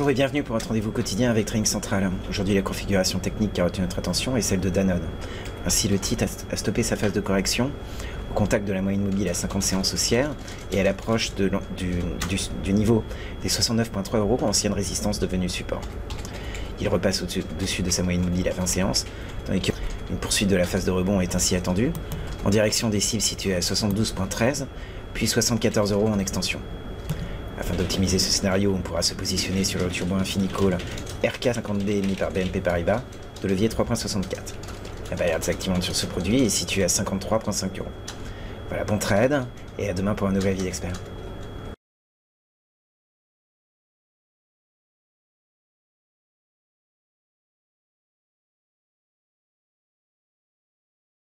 Bonjour et bienvenue pour votre rendez-vous quotidien avec Trading Central. Aujourd'hui, la configuration technique qui a retenu notre attention est celle de Danone. Ainsi, le titre a stoppé sa phase de correction au contact de la moyenne mobile à 50 séances haussières et à l'approche du niveau des 69,3 €, ancienne résistance devenue support. Il repasse au-dessus de sa moyenne mobile à 20 séances, tandis qu'une poursuite de la phase de rebond est ainsi attendue, en direction des cibles situées à 72,13, puis 74 € en extension. Afin d'optimiser ce scénario, on pourra se positionner sur le turbo infini call RK50B émis par BNP Paribas de levier 3,64. La barrière désactivante sur ce produit est située à 53,5 €. Voilà, bon trade et à demain pour un nouvel avis d'expert.